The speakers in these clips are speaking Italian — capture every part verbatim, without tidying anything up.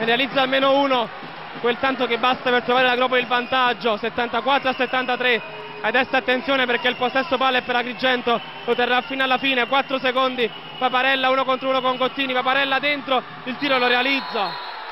e realizza almeno uno, quel tanto che basta per trovare l'Agropoli il vantaggio, settantaquattro a settantatré. Adesso attenzione perché il possesso palla è per Agrigento, lo terrà fino alla fine, quattro secondi, Paparella uno contro uno con Gottini, Paparella dentro, il tiro lo realizza.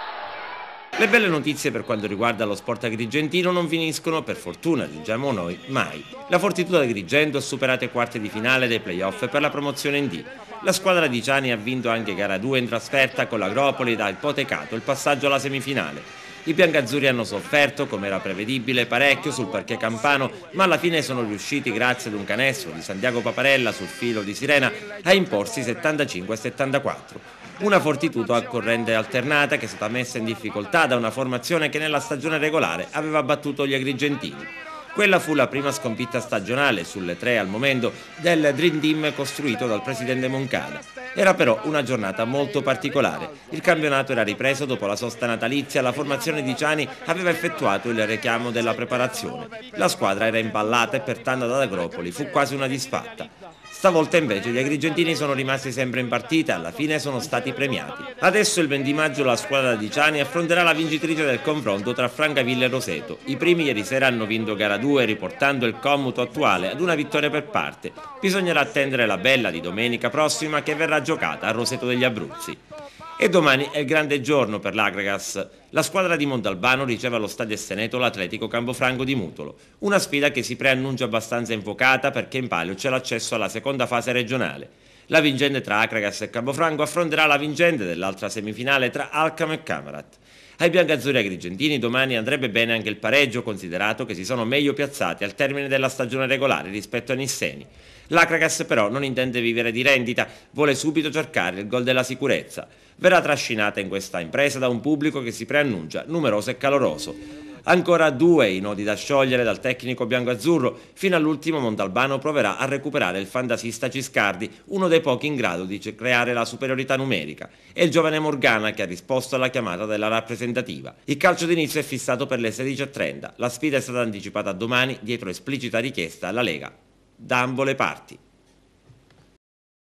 Le belle notizie per quanto riguarda lo sport agrigentino non finiscono, per fortuna diciamo noi, mai. La Fortitudo Agrigento ha superato i quarti di finale dei playoff per la promozione in D. La squadra di Ciani ha vinto anche gara due in trasferta con l'Agropoli ed ha ipotecato il passaggio alla semifinale. I biancazzurri hanno sofferto, come era prevedibile, parecchio sul parquet campano, ma alla fine sono riusciti, grazie ad un canestro di Santiago Paparella sul filo di Sirena, a imporsi settantacinque a settantaquattro. Una Fortitudo a corrente alternata che è stata messa in difficoltà da una formazione che nella stagione regolare aveva battuto gli agrigentini. Quella fu la prima sconfitta stagionale, sulle tre al momento, del Dream Team costruito dal presidente Moncada. Era però una giornata molto particolare. Il campionato era ripreso dopo la sosta natalizia, la formazione di Ciani aveva effettuato il richiamo della preparazione. La squadra era imballata e pertanto ad Agropoli fu quasi una disfatta. Stavolta invece gli agrigentini sono rimasti sempre in partita e alla fine sono stati premiati. Adesso il venti maggio la squadra di Ciani affronterà la vincitrice del confronto tra Francavilla e Roseto. I primi ieri sera hanno vinto gara due riportando il commuto attuale ad una vittoria per parte. Bisognerà attendere la bella di domenica prossima che verrà giocata a Roseto degli Abruzzi. E domani è il grande giorno per l'Agragas. La squadra di Montalbano riceve allo Stadio Esteneto l'Atletico Campofranco di Mutolo. Una sfida che si preannuncia abbastanza infuocata perché in palio c'è l'accesso alla seconda fase regionale. La vincente tra Agragas e Campofranco affronterà la vincente dell'altra semifinale tra Alcamo e Camarat. Ai biancazzurri agrigentini domani andrebbe bene anche il pareggio, considerato che si sono meglio piazzati al termine della stagione regolare rispetto a Nisseni. L'Agragas però non intende vivere di rendita, vuole subito cercare il gol della sicurezza. Verrà trascinata in questa impresa da un pubblico che si preannuncia numeroso e caloroso. Ancora due i nodi da sciogliere dal tecnico biancoazzurro, fino all'ultimo Montalbano proverà a recuperare il fantasista Ciscardi, uno dei pochi in grado di creare la superiorità numerica, e il giovane Morgana che ha risposto alla chiamata della rappresentativa. Il calcio d'inizio è fissato per le sedici e trenta, la sfida è stata anticipata a domani dietro esplicita richiesta alla Lega da ambo le parti.